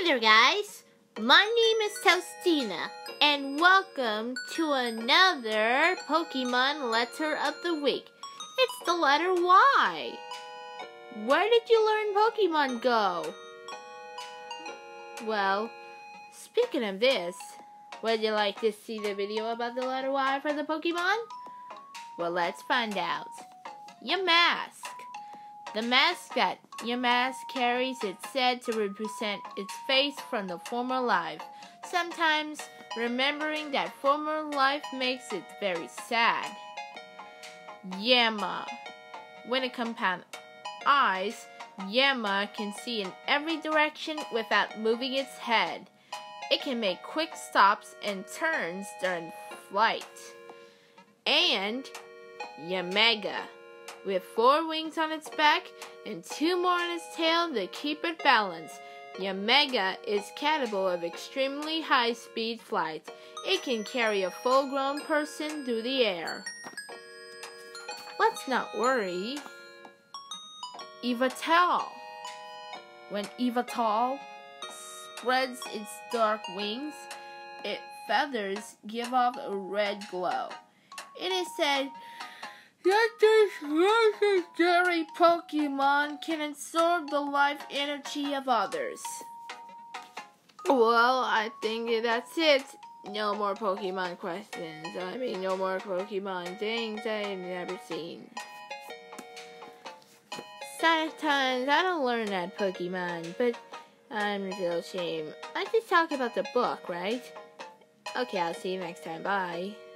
there, guys. My name is Faustina, and welcome to another Pokemon Letter of the Week. It's the letter Y. Where did you learn Pokemon Go? Well, speaking of this, would you like to see the video about the letter Y for the Pokemon? Well, let's find out. Yamask. The mask that Yamask carries is said to represent its face from the former life. Sometimes, remembering that former life makes it very sad. Yama. When it compounds eyes, Yama can see in every direction without moving its head. It can make quick stops and turns during flight. And Yanmega. With 4 wings on its back and 2 more on its tail to keep it balanced, Yanmega is capable of extremely high-speed flight. It can carry a full-grown person through the air. Let's not worry. Yveltal. When Yveltal spreads its dark wings, its feathers give off a red glow. It is said that this legendary Pokemon can absorb the life energy of others. Well, I think that's it. No more Pokemon questions. No more Pokemon things I've never seen. Sometimes I don't learn that Pokemon, but I'm still ashamed. I just talk about the book, right? Okay, I'll see you next time. Bye.